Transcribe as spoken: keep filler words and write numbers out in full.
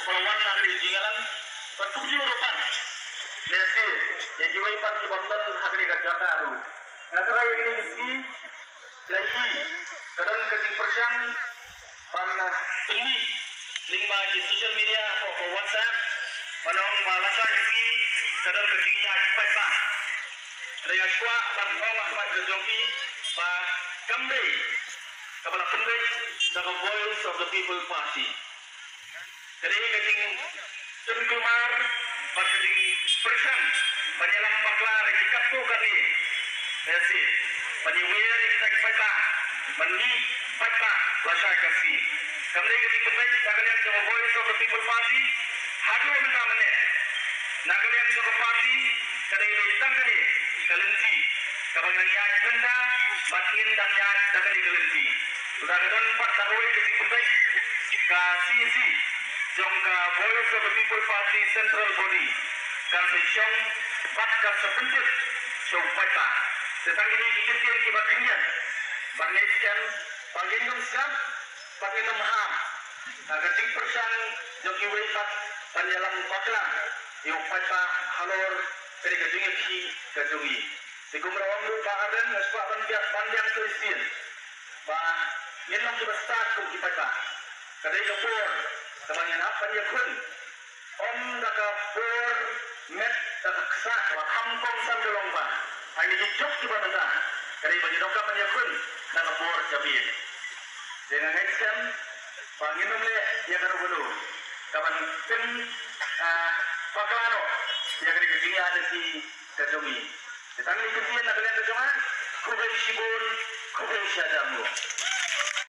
kepulauan negeri Jingalan bertujuh rupan. Nasi yang diwaipan di Banten negeri Gajataru. Natara yang ini isi lagi kadang keting persang pan ini lima di sosial media atau WhatsApp panong malasa isi kadang ketingnya cepat pak. Raya swa pan ong Ahmad Jongki pa Kambe kepala pendek dalam Voice of the People Party. Jadi keting Tunkumar keting persang penyelam baklar ikat tu kali. Nasi penyewer kita kita mandi pada bahasa kasih. Kami keting pendek kalian dalam Voice of the People Party hadu minta mana. Nakalian juga parti kadang datang kali kelenci. Kapag nangyayat benda, batin dan yat dapat dikelenti. Sudah kadang empat tahun keting pendek ka C C jong ka Voice of the People Party Central Body kan sesiong empat ka sepentit jong pada. Tentang ini dikirtir kibatnya. Bangaikan bagian sab, bagian ham. Keting persang jong iwaipat penyelam baklang. Yung pada halor dari kejungi ki kejungi. Sigumrawang lupa adan naspa bandiak bandiang tuisin. Ba yenong sudah start kum kita ka. Kadai kapur kabanyan apa dia kun. Om daka por met daka ksak wa kampong samdolong ba. Hai dijuk di banata. Kadai bagi doka man yakun daka por jabin. Dengan heksan banginum le ya karo bulu. Kaban pen paklano ya kali kejungi ada si kejungi. Tetapi kemudian nak kalian kejungan, kubai sibun, kubai syadamu.